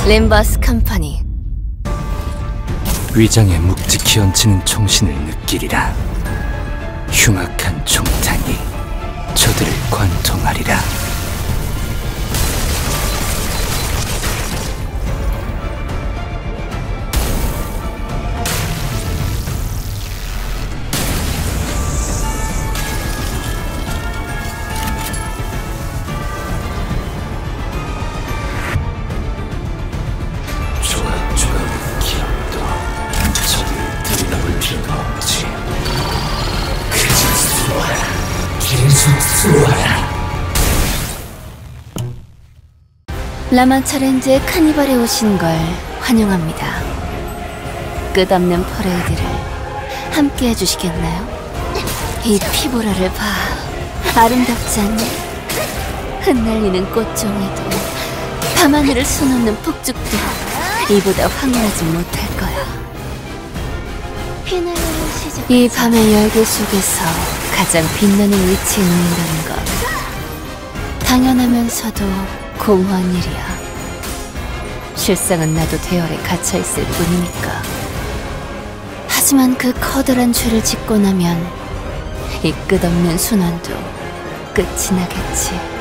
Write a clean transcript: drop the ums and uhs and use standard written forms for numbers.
림버스 컴퍼니. 위장에 묵직히 얹히는 총신을 느끼리라. 흉악한 총탄이 저들을 관통하리라. 조각조각 기억도 저를 들여다볼 필요가 없지. 그저 쏘아라. 계속 쏘아라. 라마차렌즈의 카니발에 오신 걸 환영합니다. 끝없는 퍼레이드를 함께 해주시겠나요? 이 피보라를 봐. 아름답지 않니? 흩날리는 꽃종이도 밤하늘을 수놓는 폭죽도 이보다 황홀하지 못할 거야. 이 밤의 열기 속에서 가장 빛나는 위치에 놓인다는 것, 당연하면서도 공허한 일이야. 실상은 나도 대열에 갇혀있을 뿐이니까. 하지만 그 커다란 죄를 짓고 나면 이 끝없는 순환도 끝이 나겠지.